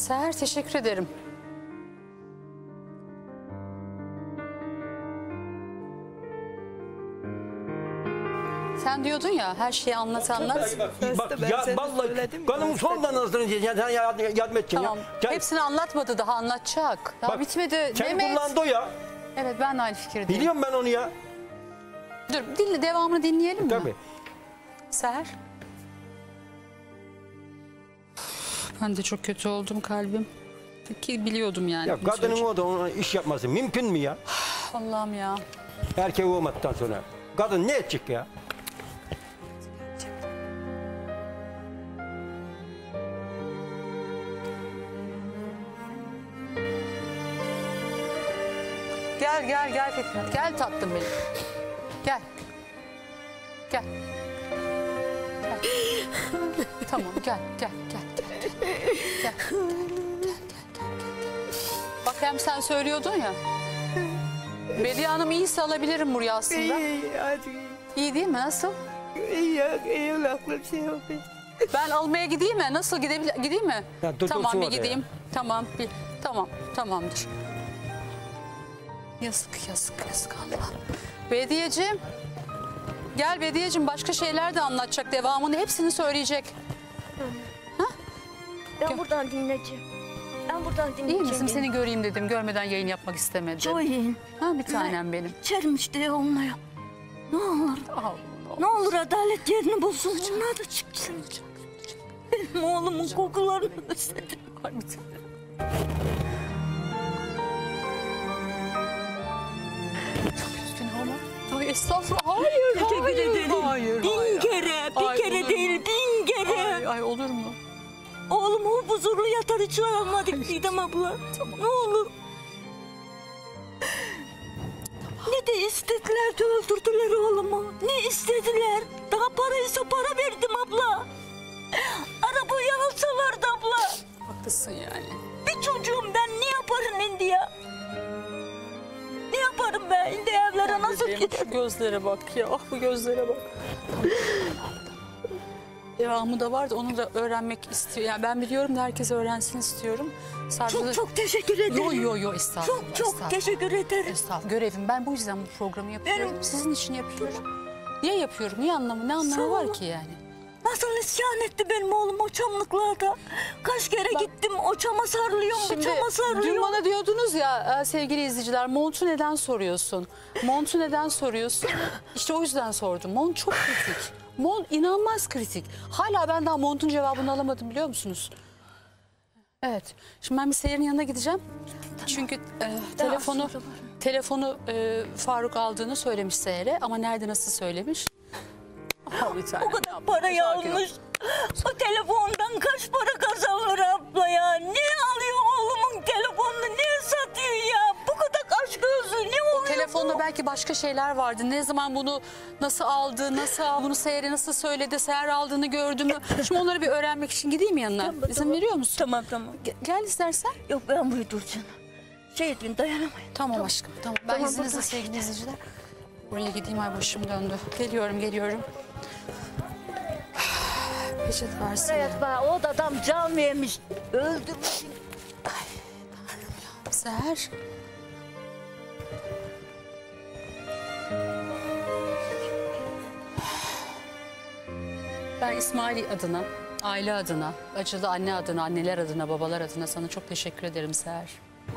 Seher, teşekkür ederim. Sen diyordun ya, her şeyi anlat. Bak ya vallahi kanımı sondan hazırlayın diyeceğim. Sen yardım edeceksin Tamam. ya. Hepsini anlatmadı, daha anlatacak. Daha bak, bitmedi. kendi Mehmet. kullandı o ya. Evet, ben de aynı fikirdeyim. Biliyorum ben onu ya. Dur, devamını dinleyelim mi? Tabii. Seher. Ben de çok kötü oldum, kalbim. Ki biliyordum yani. Ya kadının o da ona iş yapması mümkün mü ya? Allah'ım ya. Erkek olmadıktan sonra. Kadın ne edecek ya? Gel Fitnat. Gel tatlım benim. Gel. Gel. Tamam, gel. Bak, hem sen söylüyordun ya. Bediye Hanım iyiyse alabilirim buraya aslında. İyi, hadi. İyi değil mi? Nasıl? İyi aklım şey yok. Ben almaya gideyim mi? Nasıl gideyim mi? Ya, dur, tamam, dursun bir orada gideyim. ya. Tamam, tamamdır. Yazık Allah. Bediyeciğim. Gel Bediyeciğim, başka şeyler de anlatacak, devamını hepsini söyleyecek. Ben buradan dinleyeceğim. İyi misin? Seni göreyim dedim. Görmeden yayın yapmak istemedim. Çok iyiyim. Ha, bir tanem benim. İçerim işte olmuyor. Ne olur. Allah. Ne olur adalet yerini bulsun. Onlar da çıksın. Benim oğlumun kokularını özledim. Ay, bir tanem. Çok üzgünüm ama. Ay estağfurullah. Hayır. Teşekkür ederim. Bin kere, bir kere değil, bin kere. Ay, olur mu? Oğlumu huzurlu yatar hiç almadık Didem abla. Ne olur. Ne de istediler de öldürdüler oğlumu. Ne istediler? Daha paraysa para verdim abla. Arabayı alsalardı abla. Haklısın yani. Bir çocuğum ben ne yaparım şimdi ya? Ne yaparım ben şimdi evlere nasıl Bebeğim, giderim? şu gözlere bak ya. Ah, bu gözlere bak. Devamı da var da onu da öğrenmek istiyor. Yani ben biliyorum da herkes öğrensin istiyorum. Sadece Çok teşekkür ederim. Yo estağfurullah. Çok estağfurullah. teşekkür ederim. Estağfurullah. Görevim. Ben bu yüzden bu programı yapıyorum. Sizin için yapıyorum. Niye yapıyorum? Ne anlamı var ki yani? Nasıl isyan etti benim oğlum o çamlıklarda. Kaç kere gittim o çama sarılıyorum, bu Şimdi çama dün sarılıyorum. bana diyordunuz ya sevgili izleyiciler, montu neden soruyorsun? Montu neden soruyorsun? İşte o yüzden sordum. Mont çok kritik. Mont inanılmaz kritik. Hala ben daha montun cevabını alamadım, biliyor musunuz? Evet. Şimdi ben bir Seher'in yanına gideceğim. Çünkü telefonu Faruk aldığını söylemiş Seher'e, ama nerede, nasıl söylemiş? O kadar parayı almış. O telefondan kaç para kazanır abla ya? Ne alıyor oğlumun telefonunu? Ne satıyor ya? Bu kadar aşk gözlü ne oluyor? Telefonda belki başka şeyler vardı. Ne zaman bunu nasıl aldı, bunu Seher'e nasıl söyledi, Seher aldığını gördü mü? Şimdi onları bir öğrenmek için gideyim yanına. Tamam, İzin veriyor musun? Tamam. Gel istersen. Yok ben buraya duracağım. Şey edeyim dayanamayın. Tamam aşkım, tamam. Ben Tamam, izninizle burada. sevgili izleyiciler. Buraya gideyim, ay başım döndü. Geliyorum. Peçete versene. Evet bak o da adam can vermiş. Öldürmüş. Seher. Ben İsmail adına, aile adına, acılı anne adına, anneler adına, babalar adına sana çok teşekkür ederim Seher.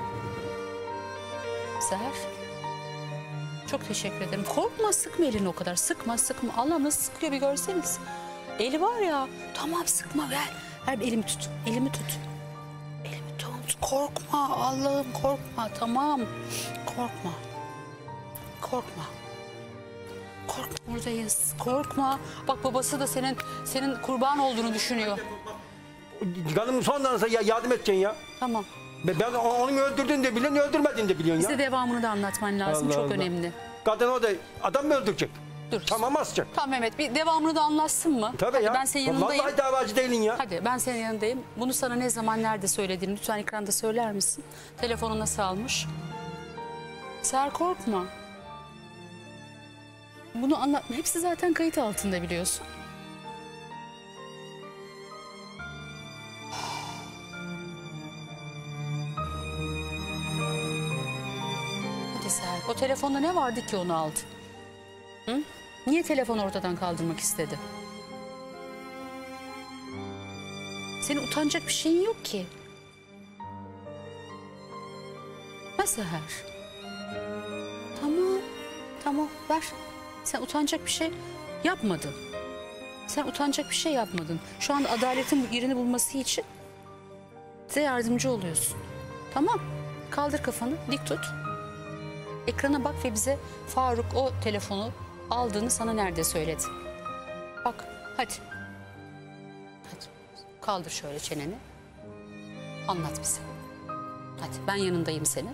Seher. Çok teşekkür ederim. Korkma, sıkma elini o kadar. Sıkma. Allah nasıl sıkıyor bir görseniz. Eli var ya. Tamam, sıkma, ver. Ver, elimi tut. Elimi tut. Korkma Allah'ım, korkma. Tamam. Korkma. Buradayız. Korkma. Bak, babası da senin kurban olduğunu düşünüyor. Kanımı sondan sonra yardım edeceksin ya. Tamam. Ben onun öldürdüğünü de biliyorsun, öldürmediğini de biliyorsun ya. Bize devamını da anlatman lazım. Allah Çok Allah. önemli. Kadın o da adam mı öldürecek? Dur. Tamam, asacak. Tamam Mehmet, bir devamını da anlatsın mı? Tabii Hadi, ya. ben senin yanındayım. Vallahi davacı değilin ya. Hadi, ben senin yanındayım. Bunu sana ne zaman, nerede söylediğini lütfen ekranda söyler misin? Telefonu nasıl almış? Seher, korkma. Bunu anlatma. Hepsi zaten kayıt altında, biliyorsun. telefonda ne vardı ki onu aldı? Hı? Niye telefonu ortadan kaldırmak istedi? Senin utanacak bir şeyin yok ki. Seher. Tamam ver. Sen utanacak bir şey yapmadın. Sen utanacak bir şey yapmadın. Şu anda adaletin yerini bulması için size yardımcı oluyorsun. Tamam. Kaldır kafanı, dik tut. Ekrana bak ve bize Faruk o telefonu aldığını sana nerede söyledi? Bak, hadi. Hadi. Kaldır şöyle çeneni. Anlat bize. Hadi, ben yanındayım senin.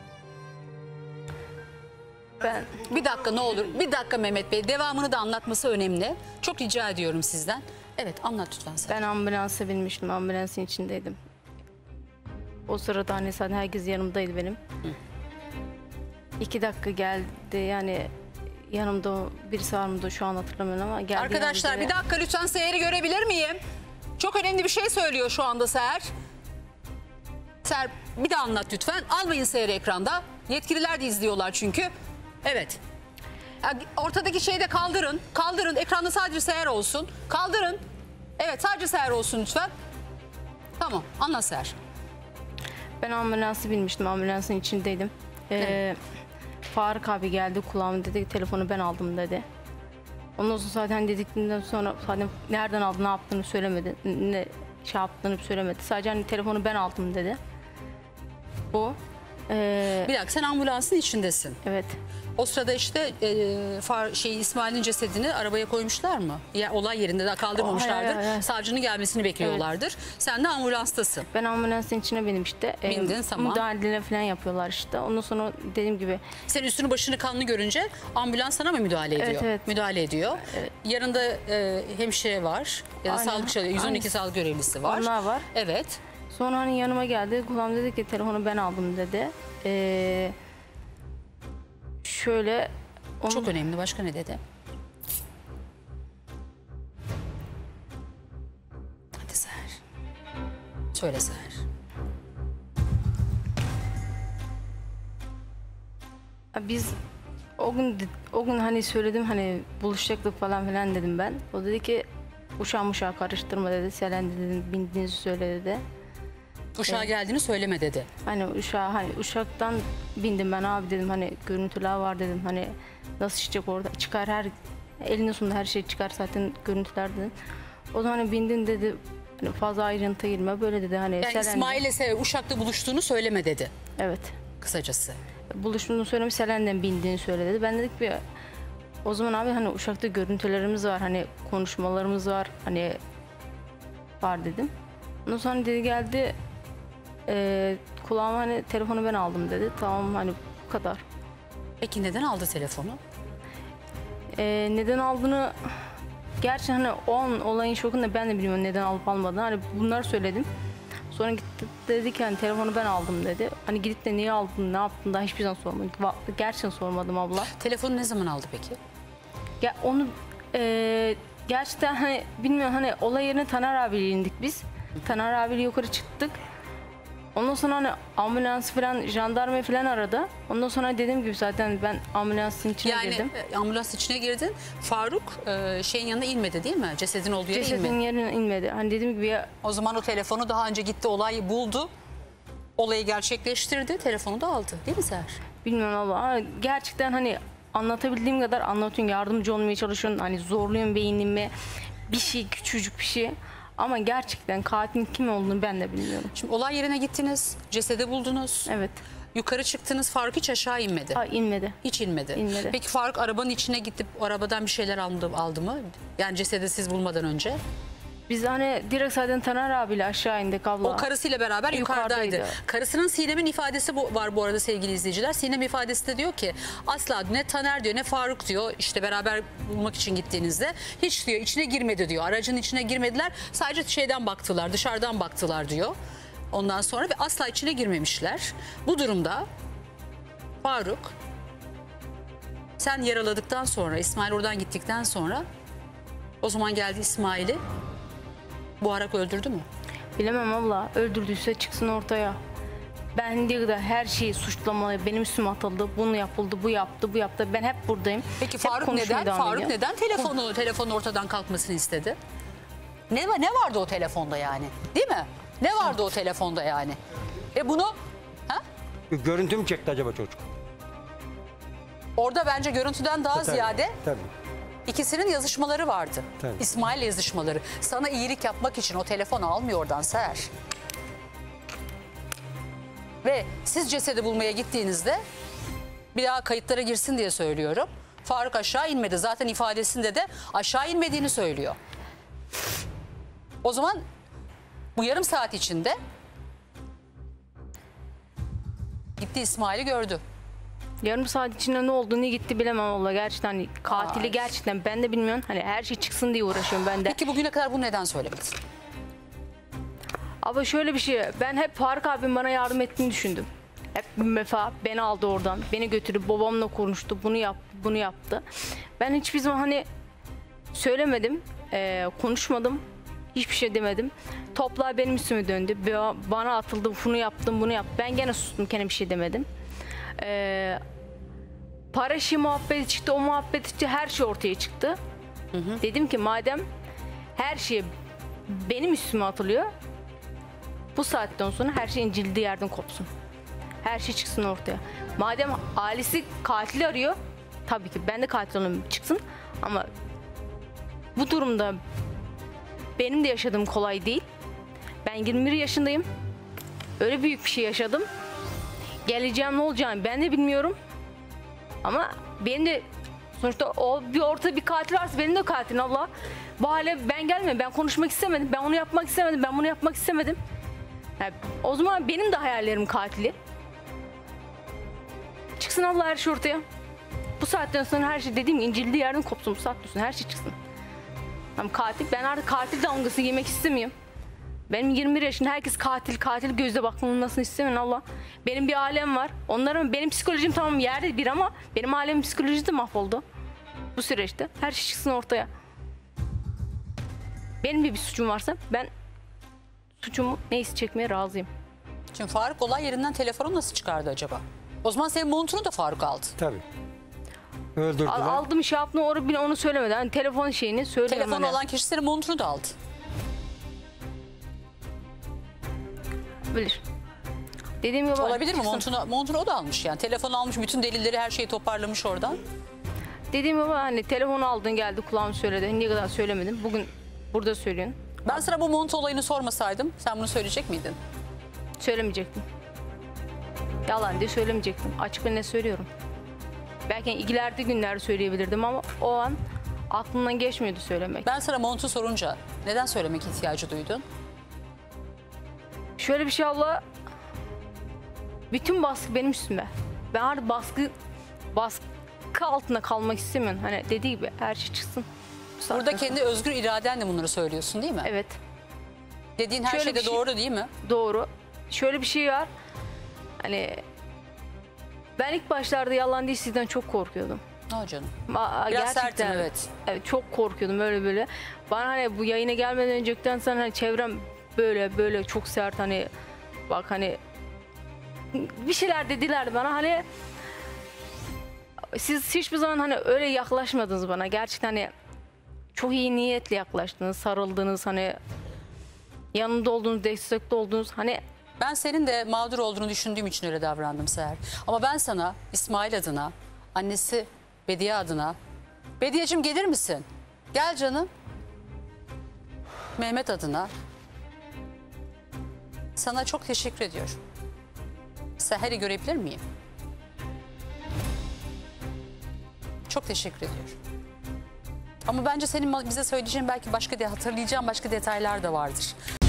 Bir dakika ne olur. Bir dakika Mehmet Bey. Devamını da anlatması önemli. Çok rica ediyorum sizden. Evet, anlat lütfen sen. Ben ambulansa binmiştim. Ambulansın içindeydim. O sırada hani zaten herkes yanımdaydı benim. Hı. 2 dakika geldi yani yanımda birisi var mıydı şu an hatırlamıyorum ama geldi. Arkadaşlar bir dakika lütfen Seher'i görebilir miyim? Çok önemli bir şey söylüyor şu anda Seher. Seher bir daha anlat lütfen. Almayın Seher'i ekranda. Yetkililer de izliyorlar çünkü. Evet. Ortadaki şeyi de kaldırın. Kaldırın. Ekranda sadece Seher olsun. Kaldırın. Evet, sadece Seher olsun lütfen. Tamam. Anlat Seher. Ben ambulansa binmiştim. Ambulansın içindeydim. Evet. Faruk abi geldi kulağıma dedi ki telefonu ben aldım dedi. Ondan sonra zaten dedikten sonra zaten nereden aldı ne yaptığını söylemedi. Ne şey yaptığını söylemedi. Sadece hani telefonu ben aldım dedi. Bu. Bir dakika sen ambulansın içindesin. Evet. O sırada işte İsmail'in cesedini arabaya koymuşlar mı? Ya, olay yerinde de kaldırmamışlardır. Hayır. Savcının gelmesini bekliyorlardır. Evet. Sen de ambulanstasın. Ben ambulansın içine bindim işte. Bindin tamam. Müdahale falan yapıyorlar işte. Ondan sonra dediğim gibi. Sen üstünü başını kanlı görünce ambulans sana mı müdahale ediyor? Evet, evet. Müdahale ediyor. Evet. Yanında hemşire var. Ya da sağlık 112 sağlık görevlisi var. Onlar var. Evet. Sonra hani yanıma geldi. Kulağım dedi ki telefonu ben aldım dedi. Şöyle. Çok önemli. Başka ne dedi? Hadi Seher. Söyle Seher. Biz o gün hani söyledim hani buluşacaktık falan filan dedim ben. O dedi ki uşağı karıştırma dedi. Selen dedi bindiğinizi söyle dedi. Uşağa geldiğini söyleme dedi. Hani uşaktan bindim ben abi dedim hani görüntüler var dedim hani nasıl çıkacak orada çıkar her elinin sonunda her şey çıkar zaten görüntüler dedim. O zaman hani bindin dedi hani fazla ayrıntıya girme böyle dedi hani. Yani İsmail'le Uşak'ta buluştuğunu söyleme dedi. Evet. Kısacası. Buluştuğunu söylemiş Selen'den bindiğini söyle dedi. Ben dedik bir o zaman abi hani Uşak'ta görüntülerimiz var hani konuşmalarımız var hani var dedim. Ondan sonra dedi geldi kulağıma hani telefonu ben aldım dedi. Tamam hani bu kadar. Peki neden aldı telefonu? Neden aldığını gerçi hani o an olayın şokunda ben de bilmiyorum neden alıp almadığını. Hani bunları söyledim. Sonra gitti dedi ki hani telefonu ben aldım dedi. Hani gidip de niye aldın ne yaptın daha hiçbir zaman sormadım. Gerçekten sormadım abla. Telefonu ne zaman aldı peki? Ya onu gerçekten hani bilmiyorum hani olay yerine Taner abiyle indik biz. Taner abiyle yukarı çıktık. Ondan sonra hani ambulans falan jandarma falan aradı. Ondan sonra dediğim gibi zaten ben ambulansın içine girdim. Yani ambulans içine girdin. Faruk şeyin yanına inmedi değil mi? Cesedin olduğu yere inmedi. Cesedin yerine inmedi. Hani dediğim gibi ya. O zaman o telefonu daha önce gitti olayı buldu. Olayı gerçekleştirdi. Telefonu da aldı değil mi Seher? Bilmiyorum ama gerçekten hani anlatabildiğim kadar anlatıyorum. Yardımcı olmaya çalışıyorum. Hani zorluyorum beynimi. Bir şey küçücük bir şey. Ama gerçekten katilin kim olduğunu ben de bilmiyorum. Şimdi olay yerine gittiniz, cesedi buldunuz. Evet. Yukarı çıktınız, Faruk hiç aşağı inmedi. İnmedi. Hiç inmedi. İnmedi. Peki Faruk arabanın içine gidip arabadan bir şeyler aldı mı? Yani cesedi siz bulmadan önce. Biz hani direkt zaten Taner abiyle aşağı indik abla. O karısıyla beraber yukarıdaydı. Karısının Sinem'in ifadesi var bu arada sevgili izleyiciler. Sinem ifadesi de diyor ki asla ne Taner diyor ne Faruk diyor işte beraber bulmak için gittiğinizde hiç diyor içine girmedi diyor. Aracın içine girmediler sadece şeyden baktılar dışarıdan baktılar diyor. Ondan sonra ve asla içine girmemişler. Bu durumda Faruk sen yaraladıktan sonra İsmail oradan gittikten sonra o zaman geldi İsmail'i boğarak öldürdü mü? Bilemem abla. Öldürdüyse çıksın ortaya. Ben diye kadar her şeyi suçlamalı, benim üstüme atıldı, bunu yapıldı, bu yaptı, bu yaptı. Ben hep buradayım. Peki Hep Faruk konuşmaya neden? devam Faruk ediyorum. neden telefonun ortadan kalkmasını istedi? Ne vardı o telefonda yani? Değil mi? Ne vardı o telefonda yani? Bunu Görüntü mü çekti acaba çocuk? orada bence görüntüden daha Tabii, ziyade Tabii. ikisinin yazışmaları vardı. Tabii. İsmail'le yazışmaları. Sana iyilik yapmak için o telefonu almıyor oradan Seher. Ve siz cesedi bulmaya gittiğinizde, bir daha kayıtlara girsin diye söylüyorum, Faruk aşağı inmedi. Zaten ifadesinde de aşağı inmediğini söylüyor. O zaman bu yarım saat içinde gitti, İsmail'i gördü. Yarım saat içinde ne oldu, ne gitti bilemem valla. Gerçekten hani katili Ay. gerçekten ben de bilmiyorum. Hani her şey çıksın diye uğraşıyorum ben de. Peki bugüne kadar bunu neden söylemedin? Ama şöyle bir şey, ben hep Faruk abim bana yardım ettiğini düşündüm. Hep bir defa beni aldı oradan, beni götürdü, babamla konuştu, bunu yaptı, bunu yaptı. Ben hiçbir zaman hani söylemedim, konuşmadım, hiçbir şey demedim. Toplar benim üstüme döndü, bana atıldı, bunu yaptım, bunu yaptım. Ben gene sustum, gene bir şey demedim. Para işi muhabbeti çıktı, o muhabbet çıktı, her şey ortaya çıktı. Dedim ki madem her şey benim üstüme atılıyor, bu saatten sonra her şeyin cildi yerden kopsun. Her şey çıksın ortaya. Madem ailesi katili arıyor, tabii ki ben de katil olayım, çıksın. Ama bu durumda benim de yaşadığım kolay değil. Ben 21 yaşındayım. Öyle büyük bir şey yaşadım. Geleceğim ne olacağını ben de bilmiyorum. Ama benim de sonuçta o bir ortada bir katil varsa benim de katilim abla. Bu hale ben gelmedim. Ben konuşmak istemedim. Ben onu yapmak istemedim. Ben bunu yapmak istemedim. Yani o zaman benim de hayallerim katili. Çıksın abla her şey ortaya. Bu saatten sonra her şey dediğim gibi incildiği yerden kopsun. Bu saatten sonra her şey çıksın. Ama katil, ben artık katil damgası yemek istemiyorum. Benim 21 yaşında herkes katil gözle bakılmasını istemiyorum Allah. Benim bir ailem var. Benim psikolojim tamam yerde bir ama benim ailemin psikolojisi de mahvoldu. Bu süreçte her şey çıksın ortaya. Benim bir suçum varsa ben suçumu neyse çekmeye razıyım. Şimdi Faruk olay yerinden telefonu nasıl çıkardı acaba? O zaman senin montunu da Faruk aldı. Tabii. Öldürdüler. Aldım şey yaptım onu söylemedi. Hani telefon şeyini söylüyorum. Telefonu hani. olan kişi senin montunu da aldı. Bilir. Dediğim gibi Olabilir mi? çıksın. Montunu o da almış yani. Telefonu almış, bütün delilleri, her şeyi toparlamış oradan. Dediğim gibi hani telefonu aldın geldi kulağım söyledi. Ne kadar söylemedim. Bugün burada söylüyorsun. Ben sana bu mont olayını sormasaydım sen bunu söyleyecek miydin? Söylemeyecektim. Yalan diye söylemeyecektim. Açık ve net söylüyorum. Belki ileride günlerde söyleyebilirdim ama o an aklımdan geçmiyordu söylemek. Ben sana montu sorunca neden söylemek ihtiyacı duydun? Şöyle bir şey abla, bütün baskı benim üstüme. Ben artık baskı altında kalmak istemiyorum. Hani dediği gibi her şey çıksın. Burada kendi özgür iradenle bunları söylüyorsun değil mi? Evet, Dediğin her Şöyle şey de bir şey- doğru değil mi? doğru. Şöyle bir şey var. Hani ben ilk başlarda yalan değil sizden çok korkuyordum. Ne canım? Biraz Gerçekten sertin, evet. Evet, çok korkuyordum öyle böyle. Bana hani bu yayına gelmeden önceden sonra hani çevrem böyle çok sert hani bak hani bir şeyler dediler bana hani siz hiçbir zaman hani öyle yaklaşmadınız bana. Gerçekten hani çok iyi niyetle yaklaştınız, sarıldınız hani yanında olduğunuz, destekte olduğunuz hani Ben senin de mağdur olduğunu düşündüğüm için öyle davrandım Seher. Ama ben sana İsmail adına, annesi Bediye adına, Bediyeciğim gelir misin? Gel canım. Mehmet adına sana çok teşekkür ediyorum. Seher'i görebilir miyim? Çok teşekkür ediyorum. Ama bence senin bize söyleyeceğin belki hatırlayacağın başka detaylar da vardır.